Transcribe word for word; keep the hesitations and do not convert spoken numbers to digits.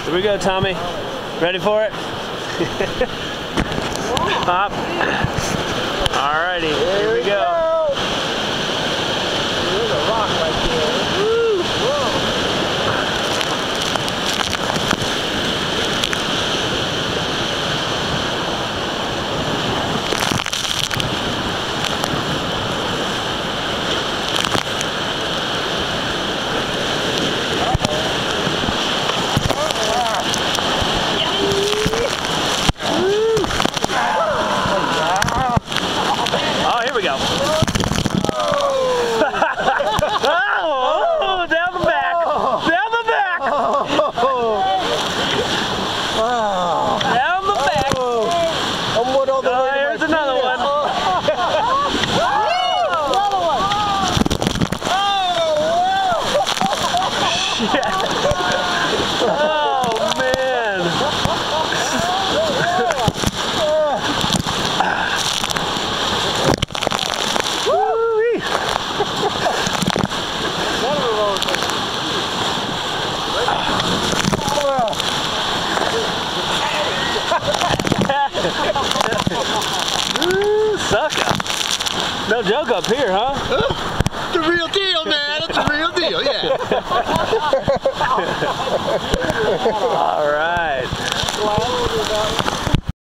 Here we go, Tommy. Ready for it? Pop. Alrighty, here we go. There's a rock right there. Woo! Oh, here we go. Oh, down the back. Down the back. Down the back. I'm one all the Oh, way to here's my another feet. one. Another one. Oh, man. Woo-wee. Ooh, sucker. No joke up here, huh? The real deal, man. It's the real deal, yeah. All right.